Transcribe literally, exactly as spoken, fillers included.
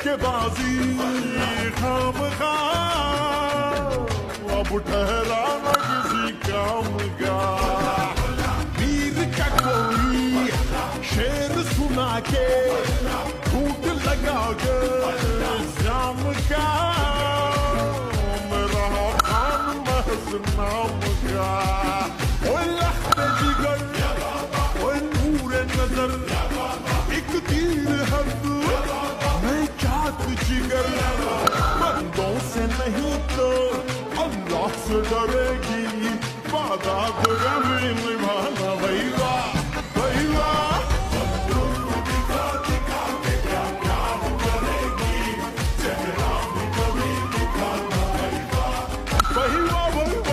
धोखेबाजी खामखा अब ठहरा न किसी काम का। वीर का कोई शेर सुना के झूठ लगा के जाम का मेरा खान महज नाम का। ओए लखते जिगर ओए नूरे नजर एक तीर हद मैं चाक जिगर बंदों से नहीं तो अल्लाह से डरेगी वादा तो कभी निभाना भैया।